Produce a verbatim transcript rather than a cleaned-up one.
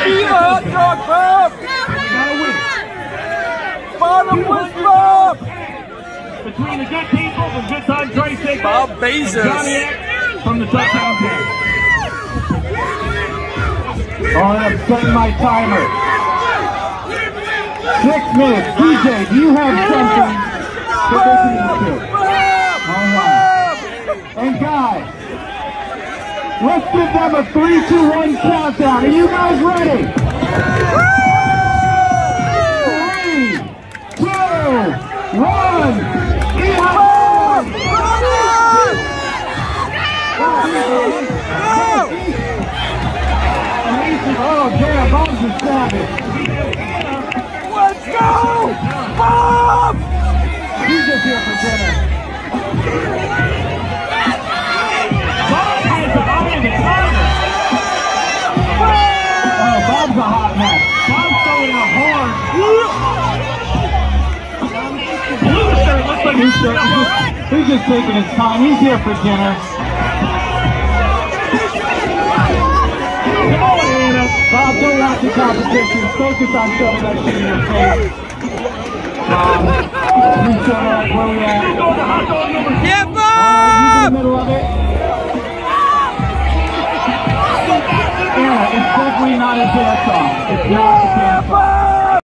Eat a hot dog, Bob! Bottom was Bob! Between the good people from Good Time Racing, Bob Bezos. Johnny X from the Touchdown Team. All right, I'm setting my timer. Six minutes. D J, do you have something to listen to? All right. And guys, let's give them a three, two, one countdown. Are you guys ready? Three, two, one. Eat hot! Oh, damn, Bob's a savage. Let's go! Bob! He's just here for dinner. Bob has the eye of the tiger. Oh, Bob's a hot mess. Bob's throwing a horn. Blue shirt looks like he's throwing a horn. He's just taking his time. He's here for dinner. Come on, Anna. Bob, don't watch the competition. Focus on shoving that shit in your face. Bob, we show up where we at. He's going to hot dog number two. Yeah, All right, he's in the Bob! middle of it. Anna, it's definitely not a dance song. It's not.